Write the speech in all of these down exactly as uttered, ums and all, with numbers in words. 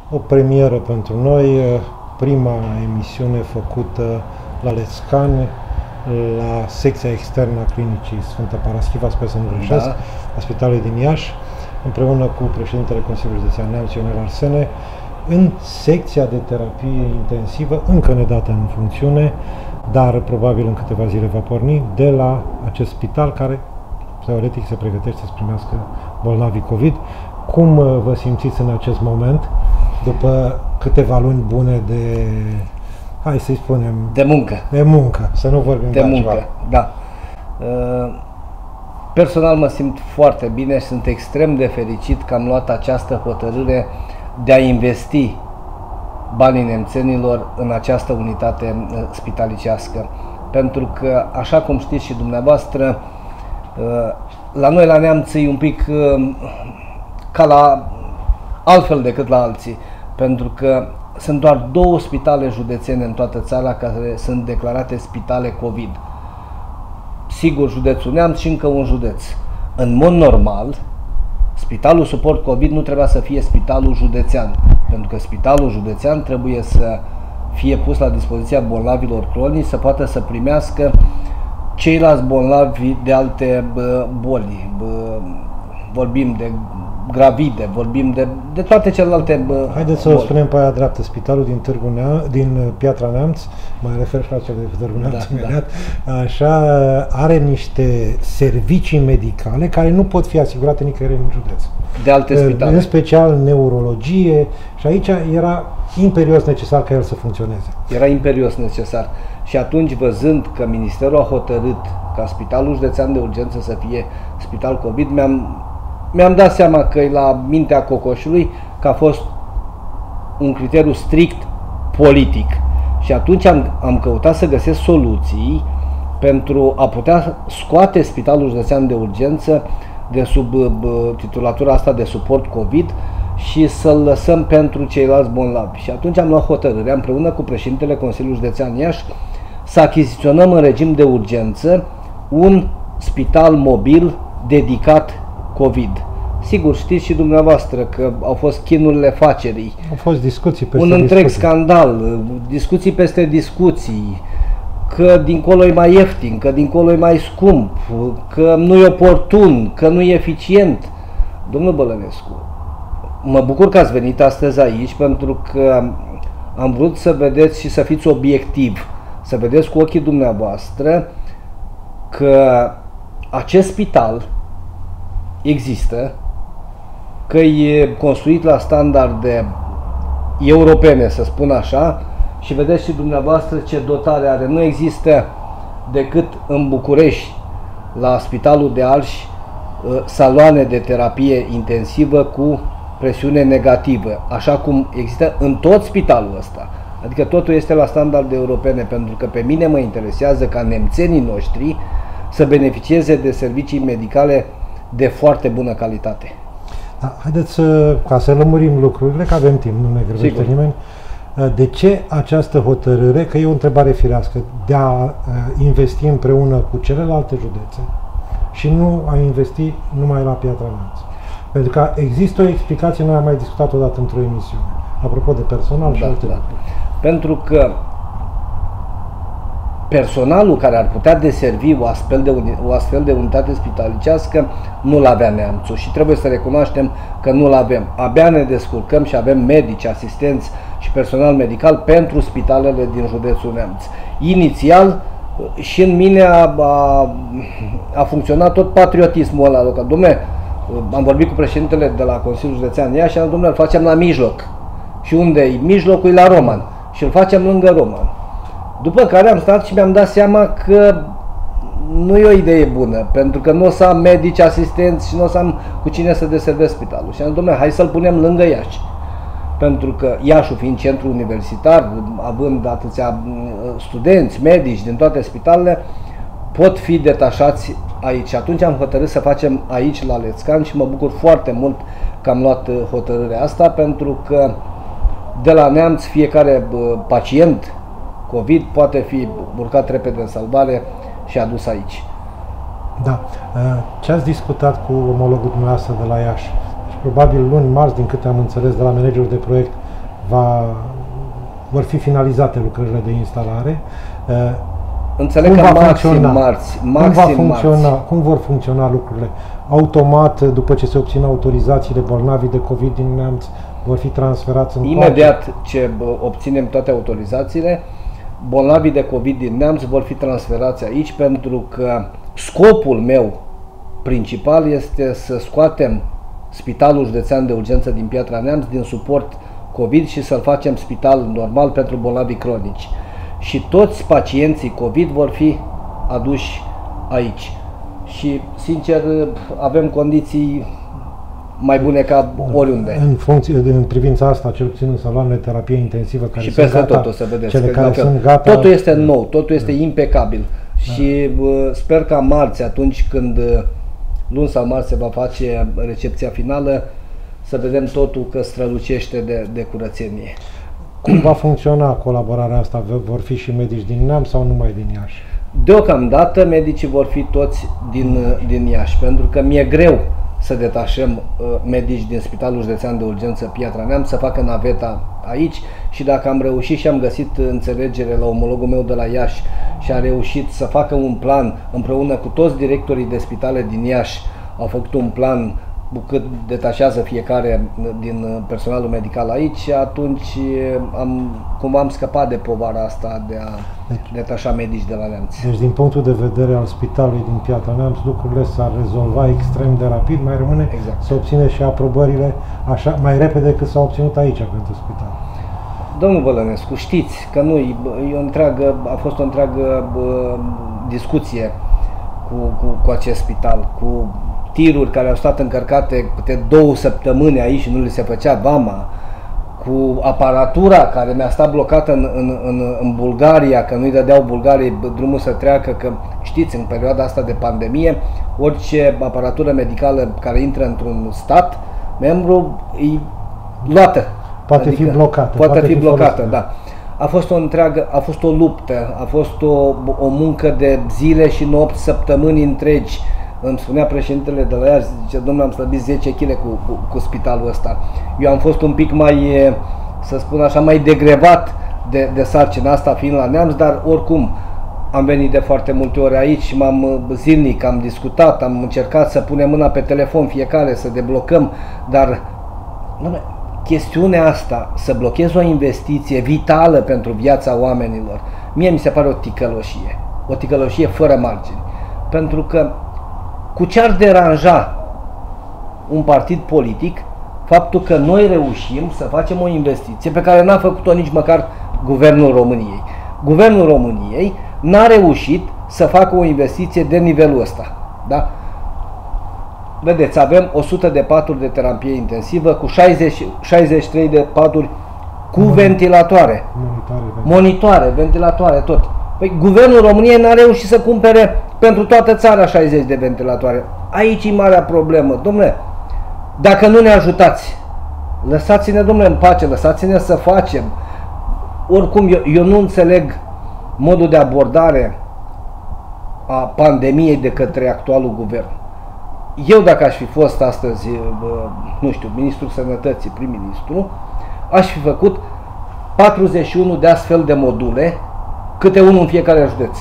O premieră pentru noi, prima emisiune făcută la Lețcani, la secția externă a Clinicii Sfânta Paraschiva, sper să nu greșesc, da. a Spitalului din Iași, împreună cu președintele Consiliului Județean Neamț, Ionel Arsene, în secția de terapie intensivă, încă nedată în funcțiune, dar probabil în câteva zile va porni, de la acest spital care, teoretic, se pregătește să primească bolnavii COVID. Cum vă simțiți în acest moment, după câteva luni bune de, hai să-i spunem, de muncă. De muncă, să nu vorbim de muncă, altceva. Da. Personal mă simt foarte bine și sunt extrem de fericit că am luat această hotărâre de a investi banii nemțenilor în această unitate spitalicească. Pentru că, așa cum știți și dumneavoastră, la noi la Neamț e un pic ca la altfel decât la alții, pentru că sunt doar două spitale județene în toată țara care sunt declarate spitale COVID. Sigur, județul Neamț și încă un județ. În mod normal, spitalul suport COVID nu trebuia să fie spitalul județean, pentru că spitalul județean trebuie să fie pus la dispoziția bolnavilor cronici, să poată să primească ceilalți bolnavi de alte boli. Vorbim de gravide, vorbim de, de toate celelalte boli. Haideți să o spunem pe aia dreaptă, spitalul din, Târgu Neam, din Piatra Neamț, mai refer și la cel de Târgu Neamț, da, imediat, da. Așa, are niște servicii medicale care nu pot fi asigurate nicăieri în județ. De alte spitale. În special neurologie, și aici era imperios necesar ca el să funcționeze. Era imperios necesar. Și atunci, văzând că Ministerul a hotărât ca Spitalul Județean de Urgență să fie spital COVID, mi-am mi-am dat seama că e la mintea cocoșului, că a fost un criteriu strict politic. Și atunci am, am căutat să găsesc soluții pentru a putea scoate Spitalul Județean de Urgență de sub bă, titulatura asta de suport COVID și să-l lăsăm pentru ceilalți bolnavi. Și atunci am luat hotărârea, împreună cu președintele Consiliului Județean Iași, să achiziționăm în regim de urgență un spital mobil dedicat COVID. Sigur, știți și dumneavoastră că au fost chinurile facerii. Au fost discuții peste un întreg discuții. Scandal, discuții peste discuții, că dincolo e mai ieftin, că dincolo e mai scump, că nu e oportun, că nu e eficient. Domnul Bălănescu, mă bucur că ați venit astăzi aici pentru că am vrut să vedeți și să fiți obiectiv, să vedeți cu ochii dumneavoastră că acest spital există, că e construit la standarde europene, să spun așa, și vedeți și dumneavoastră ce dotare are. Nu există decât în București, la Spitalul de Arși, saloane de terapie intensivă cu presiune negativă, așa cum există în tot spitalul ăsta. Adică totul este la standarde europene, pentru că pe mine mă interesează ca nemțenii noștri să beneficieze de servicii medicale de foarte bună calitate. Da, haideți să, ca să lămurim lucrurile, că avem timp, nu ne grăbește nimeni. De ce această hotărâre, că e o întrebare firească, de a investi împreună cu celelalte județe și nu a investi numai la Piatra Neamț? Pentru că există o explicație, noi am mai discutat odată într-o emisiune, apropo de personal și da, alte da. lucruri. Pentru că personalul care ar putea deservi o astfel de, uni, o astfel de unitate spitalicească nu-l avea Neamțul și trebuie să recunoaștem că nu-l avem. Abia ne descurcăm și avem medici, asistenți și personal medical pentru spitalele din județul Neamț. Inițial și în mine a, a, a funcționat tot patriotismul ăla local. Dom'le, am vorbit cu președintele de la Consiliul Județean Iași și am zis, dom'le, îl facem la mijloc. Și unde e? Mijlocul e la Roman. Și îl facem lângă Roman. După care am stat și mi-am dat seama că nu e o idee bună, pentru că nu o să am medici, asistenți și nu o să am cu cine să deservesc spitalul. Și am zis, dom'le, hai să-l punem lângă Iași. Pentru că Iașul fiind centru universitar, având atâția studenți, medici din toate spitalele, pot fi detașați aici. Atunci am hotărât să facem aici la Lețcani și mă bucur foarte mult că am luat hotărârea asta, pentru că de la Neamț fiecare pacient COVID poate fi urcat repede în salvare și adus aici. Da. Ce ați discutat cu omologul dumneavoastră de la Iași? Și probabil luni, marți, din câte am înțeles de la managerul de proiect, va, vor fi finalizate lucrările de instalare. Înțeleg cum că va maxim funcționa? marți, Cum, maxim va funcționa, marți. cum vor funcționa lucrurile? Automat, după ce se obțin autorizațiile, bolnavii de COVID din Neamț vor fi transferați în Imediat coace. ce obținem toate autorizațiile, bolnavii de COVID din Neamț vor fi transferați aici, pentru că scopul meu principal este să scoatem Spitalul Județean de Urgență din Piatra Neamț din suport COVID și să-l facem spital normal pentru bolnavii cronici. Și toți pacienții COVID vor fi aduși aici. Și, sincer, avem condiții mai bune ca oriunde. În, funcție, în privința asta, cel puțin în saloanele de terapie intensivă, care și sunt peste gata, tot o să vedeți. cele că care dacă sunt gata, totul este nou, totul este impecabil. Da. Și uh, sper ca marți, atunci când uh, luni sau marți se va face recepția finală, să vedem totul că strălucește de, de curățenie. Cum va funcționa colaborarea asta? Vor fi și medici din Neamț sau numai din Iași? Deocamdată medicii vor fi toți din, din Iași, pentru că mi-e greu să detașăm uh, medici din Spitalul Județean de Urgență Piatra Neamț să facă naveta aici, și dacă am reușit și am găsit înțelegere la omologul meu de la Iași și a reușit să facă un plan împreună cu toți directorii de spitale din Iași, au făcut un plan cât detașează fiecare din personalul medical aici, atunci am, cum am scăpat de povara asta de a deci, detașa medici de la Neamț. Deci din punctul de vedere al spitalului din Piatra Neamț, lucrurile s-ar rezolva extrem de rapid, mai rămâne exact. să obține și aprobările așa mai repede decât s-au obținut aici pentru spital. Domnul Vălănescu, știți că nu, e o întreagă, a fost o întreagă bă, discuție cu, cu, cu acest spital, cu tiruri care au stat încărcate câte două săptămâni aici și nu li se făcea vama, cu aparatura care mi-a stat blocată în, în, în, în Bulgaria, că nu-i dădeau Bulgariei drumul să treacă, că știți, în perioada asta de pandemie, orice aparatură medicală care intră într-un stat membru e luată. Poate adică fi blocată. Poate, poate fi, fi blocată, folosită. Da. A fost o întreagă, a fost o luptă, a fost o, o muncă de zile și nopți, săptămâni întregi. Îmi spunea președintele de la Iași, zice, domnule, am slăbit zece kilograme cu, cu, cu spitalul ăsta. Eu am fost un pic mai, să spun așa, mai degrevat de, de sarcina asta fiind la Neamț, dar oricum am venit de foarte multe ori aici și m-am zilnic, am discutat, am încercat să punem mâna pe telefon fiecare, să deblocăm, dar domnule, chestiunea asta, să blochezi o investiție vitală pentru viața oamenilor, mie mi se pare o ticăloșie, o ticăloșie fără margini, pentru că cu ce ar deranja un partid politic faptul că noi reușim să facem o investiție pe care n-a făcut-o nici măcar Guvernul României. Guvernul României n-a reușit să facă o investiție de nivelul ăsta. Da? Vedeți, avem o sută de paturi de terapie intensivă cu șaizeci, șaizeci și trei de paturi cu Mon ventilatoare. Monitoare, monitoare, ventilatoare, tot. Păi, Guvernul României n-a reușit să cumpere pentru toată țara șaizeci de ventilatoare. Aici e marea problemă. Dom'le, dacă nu ne ajutați, lăsați-ne, dom'le, în pace, lăsați-ne să facem. Oricum, eu, eu nu înțeleg modul de abordare a pandemiei de către actualul guvern. Eu, dacă aș fi fost astăzi, nu știu, ministrul sănătății, prim-ministru, aș fi făcut patruzeci și unu de astfel de module, câte unul în fiecare județ.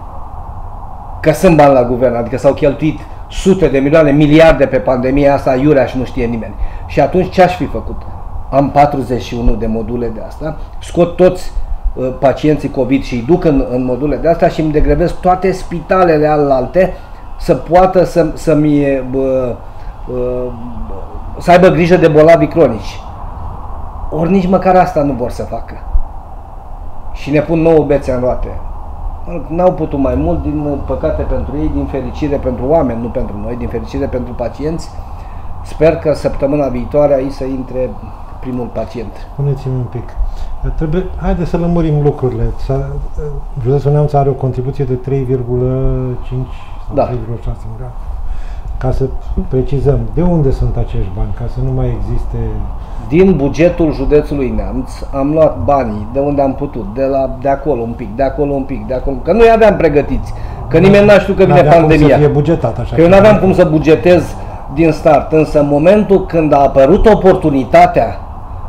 Că sunt bani la guvern, adică s-au cheltuit sute de milioane, miliarde pe pandemia asta, iurea și nu știe nimeni. Și atunci ce aș fi făcut? Am patruzeci și unu de module de asta, scot toți uh, pacienții COVID și îi duc în, în module de asta și îmi degrevesc toate spitalele alalte să poată să, să-mi uh, uh, să aibă grijă de bolnavi cronici. Ori nici măcar asta nu vor să facă. Și ne pun nouă bețe în roate. N-au putut mai mult, din păcate pentru ei, din fericire pentru oameni, nu pentru noi, din fericire pentru pacienți. Sper că săptămâna viitoare aici să intre primul pacient. Spuneți-mi un pic. Trebuie, haideți să lămurim lucrurile. Județul Neamț are o contribuție de trei virgulă cinci sau da. trei virgulă șase milioane. Ca să precizăm, de unde sunt acești bani? Ca să nu mai existe... Din bugetul județului Neamț am luat banii de unde am putut, de, la, de acolo un pic, de acolo un pic, de acolo, că noi aveam pregătiți, că da, nimeni n-a știut că vine pandemia. Cum să fie bugetat, așa că eu n-aveam cum să bugetez din start, însă în momentul când a apărut oportunitatea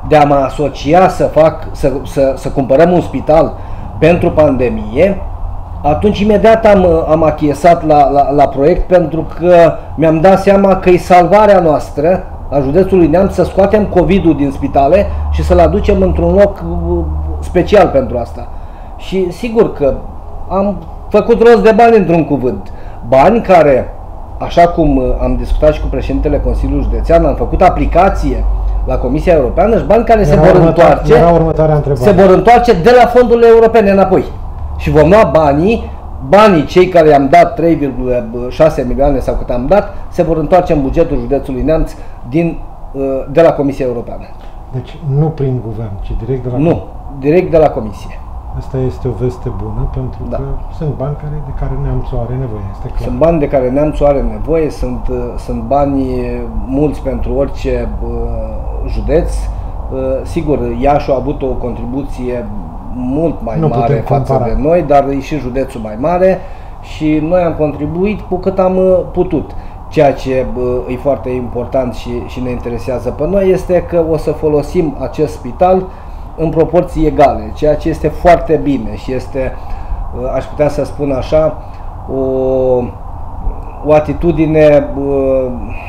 de a mă asocia să fac, să, să, să cumpărăm un spital pentru pandemie, atunci imediat am, am achiesat la, la, la proiect, pentru că mi-am dat seama că e salvarea noastră a județului Neamț să scoatem COVID-ul din spitale și să-l aducem într-un loc special pentru asta. Și sigur că am făcut rost de bani într-un cuvânt. Bani care, așa cum am discutat și cu președintele Consiliului Județean, am făcut aplicație la Comisia Europeană și bani care se vor întoarce, se vor întoarce de la fondurile europene înapoi. Și vom lua banii, banii cei care i-am dat trei virgulă șase milioane sau cât am dat, se vor întoarce în bugetul județului Neamț din, de la Comisia Europeană. Deci nu prin guvern, ci direct de la Nu, direct de la Comisie. Asta este o veste bună, pentru da. că sunt bani care, de care Neamțul are nevoie, este clar. Sunt bani de care Neamțul are nevoie, sunt, sunt bani mulți pentru orice uh, județ. Uh, sigur, Iașul a avut o contribuție mult mai nu mare față compara. de noi, dar e și județul mai mare și noi am contribuit cu cât am putut. Ceea ce uh, e foarte important și, și ne interesează pe noi este că o să folosim acest spital în proporții egale, ceea ce este foarte bine și este, aș putea să spun așa, o, o atitudine uh,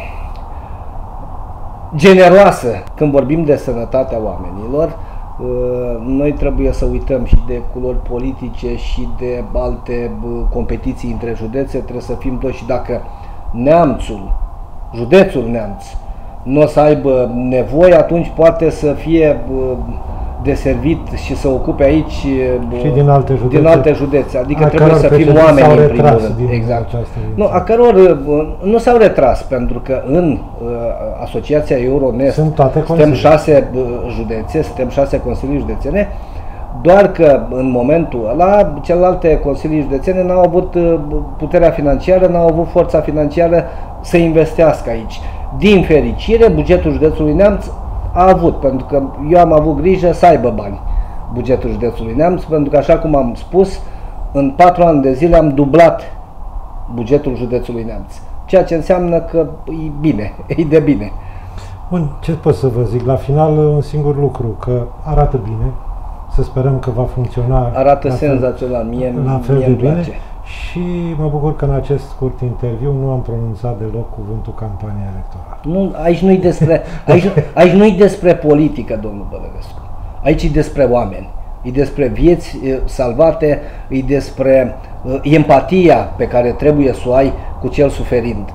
generoasă când vorbim de sănătatea oamenilor. Uh, noi trebuie să uităm și de culori politice și de alte uh, competiții între județe, trebuie să fim toți. Și dacă Neamțul, județul Neamț, nu o să aibă nevoie, atunci poate să fie uh, deservit și să ocupe aici și din alte județe, din alte județe. Adică trebuie să fim oameni în primul rând. Exact. Nu, a căror nu s-au retras, pentru că în uh, Asociația Euronest suntem șase uh, județe, suntem șase consilii județene, doar că în momentul ăla celelalte consilii județene n-au avut uh, puterea financiară, n-au avut forța financiară să investească aici. Din fericire, bugetul județului Neamț a avut, pentru că eu am avut grijă să aibă bani bugetul județului Neamț, pentru că, așa cum am spus, în patru ani de zile am dublat bugetul județului Neamț, ceea ce înseamnă că e bine, e de bine. Bun, ce pot să vă zic? La final, un singur lucru, că arată bine, să sperăm că va funcționa. Arată senzațional, mie, la fel mie de bine. place. Și mă bucur că în acest scurt interviu nu am pronunțat deloc cuvântul campanie electorală. Nu, aici nu-i despre, aici, aici nu-i despre politică, domnul Bălărescu. Aici e despre oameni, e despre vieți salvate, e despre uh, empatia pe care trebuie să o ai cu cel suferind.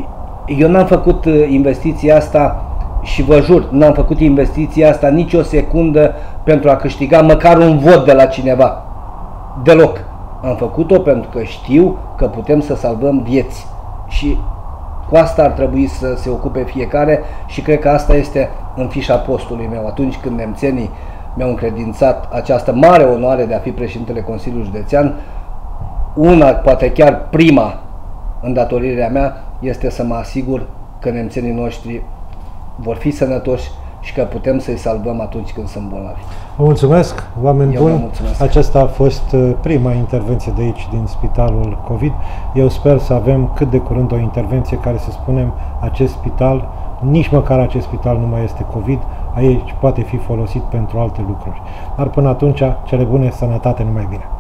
Eu n-am făcut uh, investiția asta și vă jur, n-am făcut investiția asta nici o secundă pentru a câștiga măcar un vot de la cineva. Deloc. Am făcut-o pentru că știu că putem să salvăm vieți și cu asta ar trebui să se ocupe fiecare și cred că asta este în fișa postului meu. Atunci când nemțenii mi-au încredințat această mare onoare de a fi președintele Consiliului Județean, una, poate chiar prima îndatorirea mea este să mă asigur că nemțenii noștri vor fi sănătoși și că putem să-i salvăm atunci când sunt bolnavi. Vă mulțumesc, oameni Eu buni. Aceasta a fost prima intervenție de aici, din Spitalul COVID. Eu sper să avem cât de curând o intervenție care să spunem acest spital, nici măcar acest spital nu mai este COVID, aici poate fi folosit pentru alte lucruri. Dar până atunci, cele bune, sănătate, numai bine!